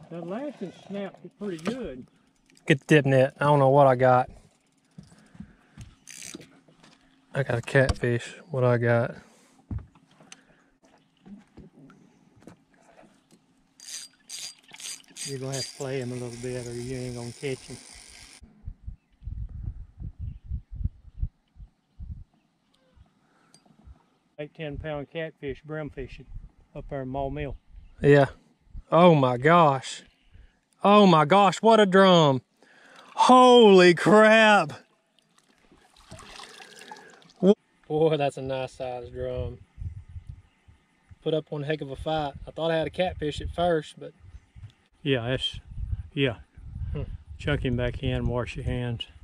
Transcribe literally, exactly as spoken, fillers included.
That last one snapped pretty good. Get the dip net. I don't know what I got. I got a catfish. What I got? You're gonna have to play him a little bit or you ain't gonna catch him. Eight, ten pound catfish brim fishing up there in Mall Mill. Yeah. Oh my gosh. Oh my gosh, what a drum. Holy crap. Boy, that's a nice sized drum. Put up one heck of a fight. I thought I had a catfish at first, but yeah, that's, yeah. Hmm. Chuck him back in, wash your hands.